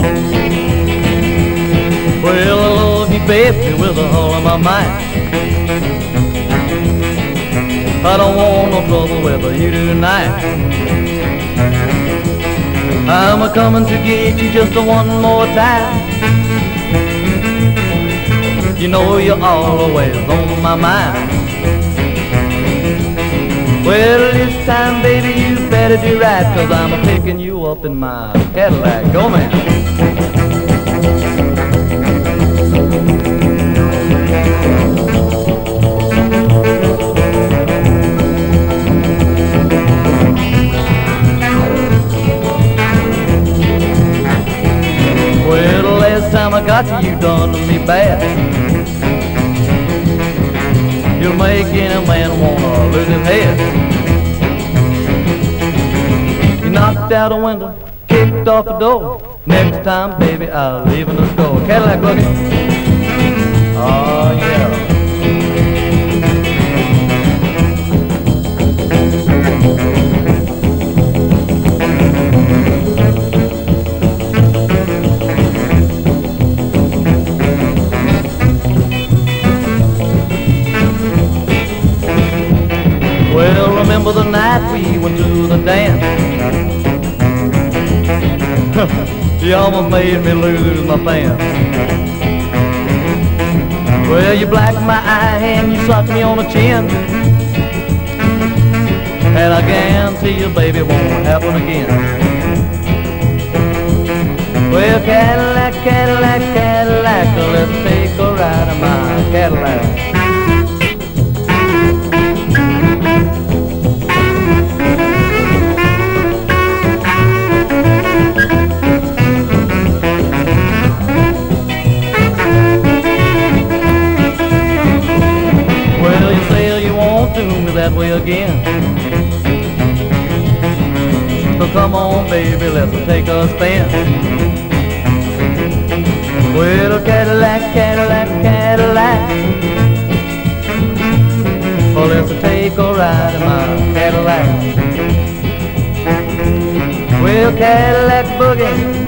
Well, I love you, baby, with all of my might. I don't want no trouble with you tonight. I'm a-coming to get you just one more time. You know you're always on my mind. Well, this time, baby, you better do right, 'cause I'm picking you up in my Cadillac. Go, man. Well, the last time I got you, you done me bad. You'll make any man wanna lose his head. You knocked out a window, kicked off a door. Next time, baby, I'll leave in the store. Cadillac boogie. Oh, yeah. Well, remember the night we went to the dance? You almost made me lose my pants. Well, you blacked my eye and you sucked me on the chin, and I guarantee you, baby, it won't happen again. Well, Cadillac, Cadillac, Cadillac, let's take a ride in my Cadillac. Do me that way again. So come on, baby, let's take a spin. Well, Cadillac, Cadillac, Cadillac, oh, let's take a ride in my Cadillac. Well, Cadillac boogie,